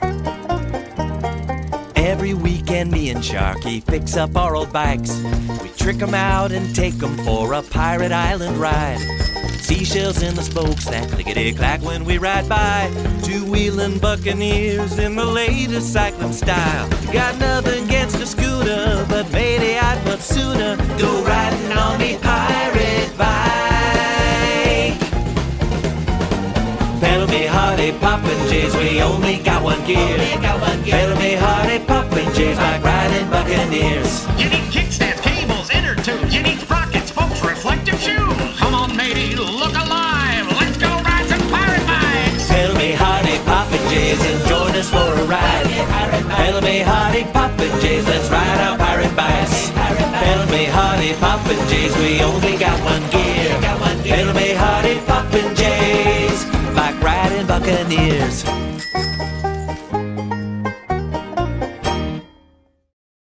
Every weekend me and Sharky fix up our old bikes. We trick 'em out and take 'em for a pirate island ride. Seashells in the smokestack, clickety-clack when we ride by. Two-wheeling Buccaneers in the latest cycling style. Got nothing against a scooter, but maybe I'd much sooner go riding on me pirate bike. Pedal me hardy, poppin' J's, we only got one gear. Pedal me hardy, poppin' J's, bike riding Buccaneers. You need kickstands, cables, inner tubes. You need sprockets, spokes, reflective shoes. Come on, matey, look alive. Let's go ride some pirate bikes. Pedal me hardy, poppin' J's, and join us for a ride. Pedal me hardy, poppin' J's, let's ride our pirate bikes. Pedal me hardy, poppin' J's, we only got one gear. Pedal me hardy, poppin' J's, bike riding Buccaneers.